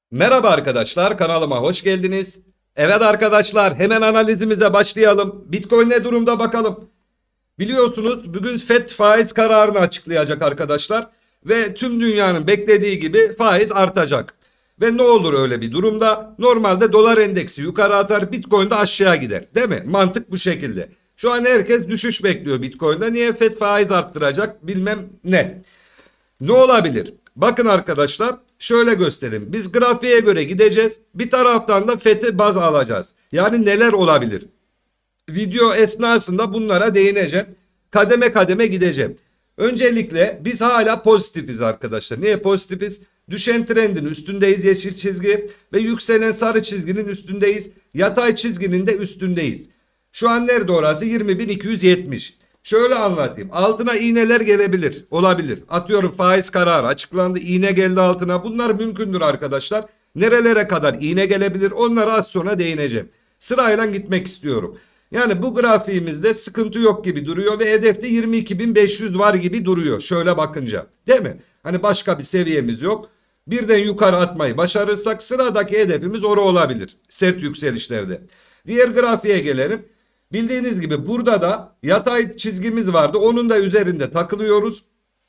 Merhaba arkadaşlar, kanalıma hoş geldiniz. Evet arkadaşlar, hemen analizimize başlayalım. Bitcoin ne durumda bakalım. Biliyorsunuz bugün FED faiz kararını açıklayacak arkadaşlar. Ve tüm dünyanın beklediği gibi faiz artacak. Ve ne olur öyle bir durumda? Normalde dolar endeksi yukarı atar, Bitcoin de aşağı gider. Değil mi? Mantık bu şekilde. Şu an herkes düşüş bekliyor Bitcoin'de. Niye FED faiz arttıracak bilmem ne. Ne olabilir? Bakın arkadaşlar şöyle göstereyim. Biz grafiğe göre gideceğiz. Bir taraftan da FET'i baz alacağız. Yani neler olabilir? Video esnasında bunlara değineceğim. Kademe kademe gideceğim. Öncelikle biz hala pozitifiz arkadaşlar. Niye pozitifiz? Düşen trendin üstündeyiz, yeşil çizgi, ve yükselen sarı çizginin üstündeyiz. Yatay çizginin de üstündeyiz. Şu an nerede orası? 20.270. Şöyle anlatayım. Altına iğneler gelebilir. Olabilir. Atıyorum faiz kararı açıklandı. İğne geldi altına. Bunlar mümkündür arkadaşlar. Nerelere kadar iğne gelebilir? Onlara az sonra değineceğim. Sırayla gitmek istiyorum. Yani bu grafiğimizde sıkıntı yok gibi duruyor ve hedefte 22.500 var gibi duruyor. Şöyle bakınca. Değil mi? Hani başka bir seviyemiz yok. Birden yukarı atmayı başarırsak sıradaki hedefimiz orası olabilir. Sert yükselişlerde. Diğer grafiğe gelelim. Bildiğiniz gibi burada da yatay çizgimiz vardı. Onun da üzerinde takılıyoruz.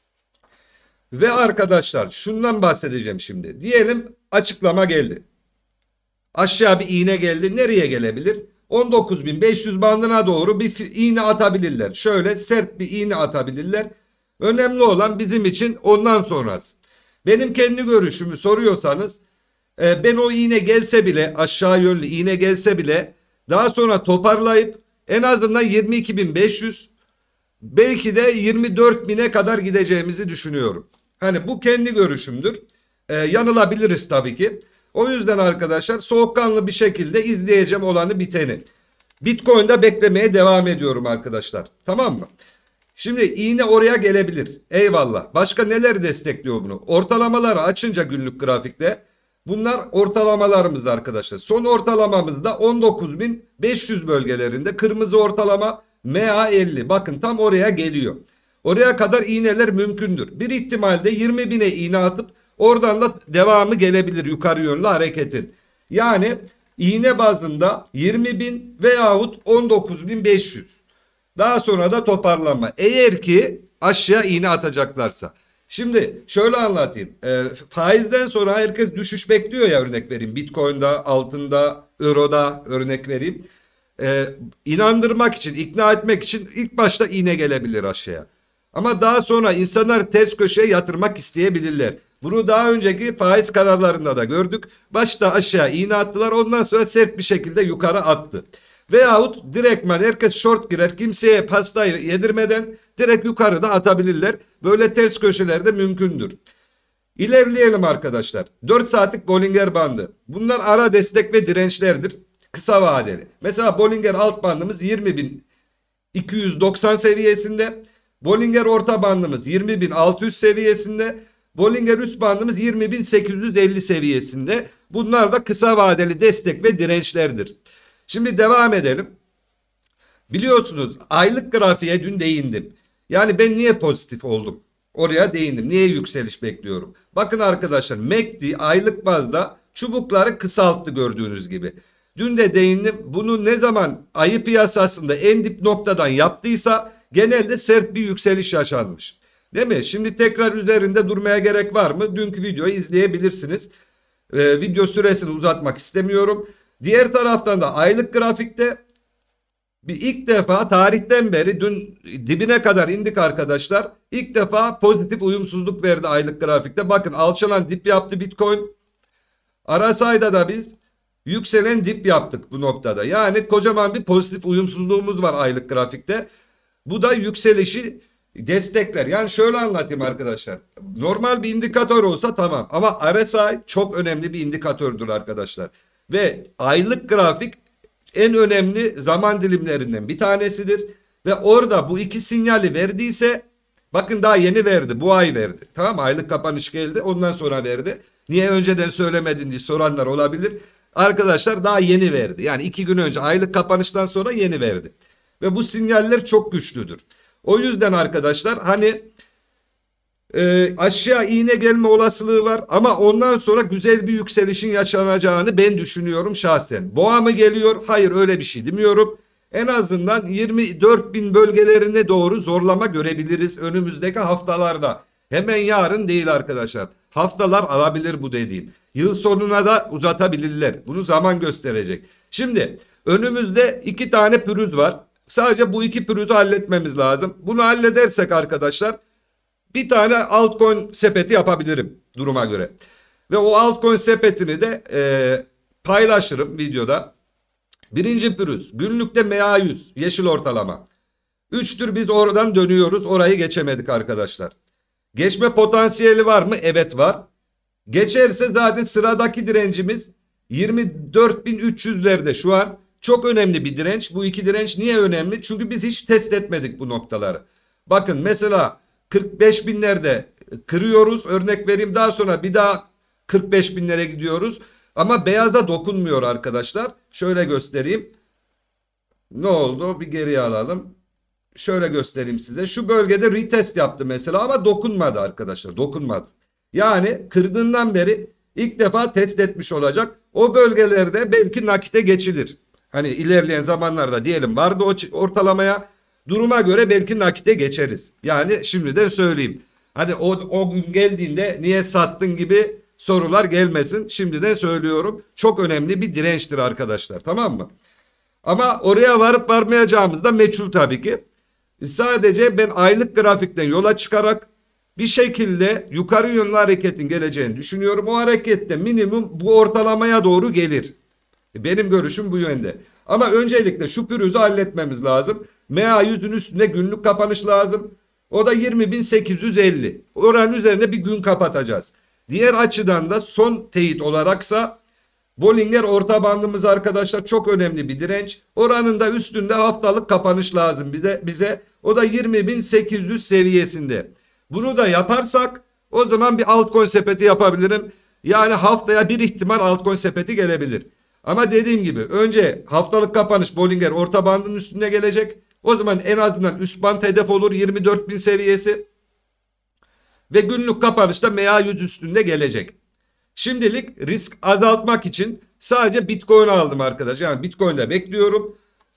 Ve arkadaşlar şundan bahsedeceğim şimdi. Diyelim açıklama geldi. Aşağı bir iğne geldi. Nereye gelebilir? 19.500 bandına doğru bir iğne atabilirler. Şöyle sert bir iğne atabilirler. Önemli olan bizim için ondan sonrası. Benim kendi görüşümü soruyorsanız ben o iğne gelse bile, aşağı yönlü iğne gelse bile daha sonra toparlayıp en azından 22.500, belki de 24.000'e kadar gideceğimizi düşünüyorum. Hani bu kendi görüşümdür. Yanılabiliriz tabii ki. O yüzden arkadaşlar soğukkanlı bir şekilde izleyeceğim olanı biteni. Bitcoin'de beklemeye devam ediyorum arkadaşlar. Tamam mı? Şimdi iğne oraya gelebilir. Eyvallah. Başka neler destekliyor bunu? Ortalamaları açınca günlük grafikte, bunlar ortalamalarımız arkadaşlar. Son ortalamamız da 19.500 bölgelerinde. Kırmızı ortalama MA50. Bakın tam oraya geliyor. Oraya kadar iğneler mümkündür. Bir ihtimalde 20.000'e iğne atıp oradan da devamı gelebilir yukarı yönlü hareketin. Yani iğne bazında 20.000 veyahut 19.500. Daha sonra da toparlanma. Eğer ki aşağı iğne atacaklarsa. Şimdi şöyle anlatayım. Faizden sonra herkes düşüş bekliyor ya, örnek vereyim. Bitcoin'de, altında, Euro'da örnek vereyim. İnandırmak için, ikna etmek için ilk başta iğne gelebilir aşağıya. Ama daha sonra insanlar ters köşeye yatırmak isteyebilirler. Bunu daha önceki faiz kararlarında da gördük. Başta aşağı iğne attılar, ondan sonra sert bir şekilde yukarı attı. Veyahut direktman herkes short girer, kimseye pastayı yedirmeden direkt yukarıda atabilirler. Böyle ters köşelerde mümkündür. İlerleyelim arkadaşlar. 4 saatlik Bollinger bandı. Bunlar ara destek ve dirençlerdir. Kısa vadeli. Mesela Bollinger alt bandımız 20.290 seviyesinde. Bollinger orta bandımız 20.600 seviyesinde. Bollinger üst bandımız 20.850 seviyesinde. Bunlar da kısa vadeli destek ve dirençlerdir. Şimdi devam edelim. Biliyorsunuz aylık grafiğe dün değindim. Yani ben niye pozitif oldum? Oraya değindim. Niye yükseliş bekliyorum? Bakın arkadaşlar, MACD aylık bazda çubukları kısalttı gördüğünüz gibi. Dün de değindim. Bunu ne zaman ayı piyasasında en dip noktadan yaptıysa genelde sert bir yükseliş yaşanmış. Değil mi? Şimdi tekrar üzerinde durmaya gerek var mı? Dünkü videoyu izleyebilirsiniz. Video süresini uzatmak istemiyorum. Diğer taraftan da aylık grafikte bir ilk defa tarihten beri, dün dibine kadar indik arkadaşlar. İlk defa pozitif uyumsuzluk verdi aylık grafikte. Bakın alçalan dip yaptı Bitcoin. RSI'da da biz yükselen dip yaptık bu noktada. Yani kocaman bir pozitif uyumsuzluğumuz var aylık grafikte. Bu da yükselişi destekler. Yani şöyle anlatayım arkadaşlar. Normal bir indikatör olsa tamam, ama RSI çok önemli bir indikatördür arkadaşlar. Ve aylık grafik en önemli zaman dilimlerinden bir tanesidir. Ve orada bu iki sinyali verdiyse, bakın daha yeni verdi, bu ay verdi. Tamam mı? Aylık kapanış geldi, ondan sonra verdi. Niye önceden söylemedin diye soranlar olabilir. Arkadaşlar daha yeni verdi. Yani 2 gün önce aylık kapanıştan sonra yeni verdi. Ve bu sinyaller çok güçlüdür. O yüzden arkadaşlar hani Aşağı iğne gelme olasılığı var ama ondan sonra güzel bir yükselişin yaşanacağını ben düşünüyorum şahsen. Boğa mı geliyor? Hayır, öyle bir şey demiyorum. En azından 24.000 bölgelerine doğru zorlama görebiliriz önümüzdeki haftalarda. Hemen yarın değil arkadaşlar. Haftalar alabilir bu dediğim. Yıl sonuna da uzatabilirler. Bunu zaman gösterecek. Şimdi önümüzde 2 tane pürüz var. Sadece bu 2 pürüzü halletmemiz lazım. Bunu halledersek arkadaşlar bir tane altcoin sepeti yapabilirim duruma göre. Ve o altcoin sepetini de paylaşırım videoda. Birinci pürüz günlükte MA100 yeşil ortalama. 3'tür biz oradan dönüyoruz, orayı geçemedik arkadaşlar. Geçme potansiyeli var mı? Evet var. Geçerse zaten sıradaki direncimiz 24.300'lerde şu an. Çok önemli bir direnç. Bu iki direnç niye önemli? Çünkü biz hiç test etmedik bu noktaları. Bakın mesela 45.000'lerde kırıyoruz. Örnek vereyim, daha sonra bir daha 45.000'lere gidiyoruz. Ama beyaza dokunmuyor arkadaşlar. Şöyle göstereyim. Ne oldu? Bir geriye alalım. Şöyle göstereyim size. Şu bölgede retest yaptı mesela ama dokunmadı arkadaşlar. Dokunmadı. Yani kırdığından beri ilk defa test etmiş olacak. O bölgelerde belki nakite geçilir. Hani ilerleyen zamanlarda diyelim vardı o ortalamaya. Duruma göre belki nakite geçeriz. Yani şimdiden söyleyeyim. Hadi o gün geldiğinde niye sattın gibi sorular gelmesin. Şimdiden söylüyorum. Çok önemli bir dirençtir arkadaşlar. Tamam mı? Ama oraya varıp varmayacağımız da meçhul tabii ki. Sadece ben aylık grafikten yola çıkarak bir şekilde yukarı yönlü hareketin geleceğini düşünüyorum. O harekette minimum bu ortalamaya doğru gelir. Benim görüşüm bu yönde. Ama öncelikle şu pürüzü halletmemiz lazım. MA100'ün üstünde günlük kapanış lazım. O da 20.850. Oranın üzerine bir gün kapatacağız. Diğer açıdan da son teyit olaraksa Bollinger orta bandımız arkadaşlar çok önemli bir direnç. Oranın da üstünde haftalık kapanış lazım bize. O da 20.800 seviyesinde. Bunu da yaparsak o zaman bir altcoin sepeti yapabilirim. Yani haftaya bir ihtimal altcoin sepeti gelebilir. Ama dediğim gibi önce haftalık kapanış Bollinger orta bandının üstünde gelecek. O zaman en azından üst band hedef olur 24.000 seviyesi. Ve günlük kapanışta MA100 üstünde gelecek. Şimdilik risk azaltmak için sadece Bitcoin aldım arkadaşlar. Yani Bitcoin'de bekliyorum.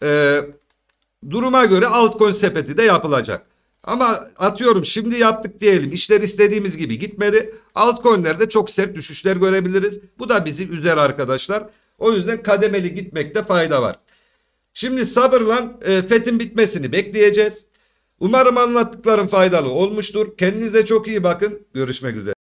Duruma göre altcoin sepeti de yapılacak. Ama atıyorum şimdi yaptık diyelim, işler istediğimiz gibi gitmedi. Altcoin'lerde çok sert düşüşler görebiliriz. Bu da bizi üzer arkadaşlar. O yüzden kademeli gitmekte fayda var. Şimdi sabırla FET'in bitmesini bekleyeceğiz. Umarım anlattıklarım faydalı olmuştur. Kendinize çok iyi bakın. Görüşmek üzere.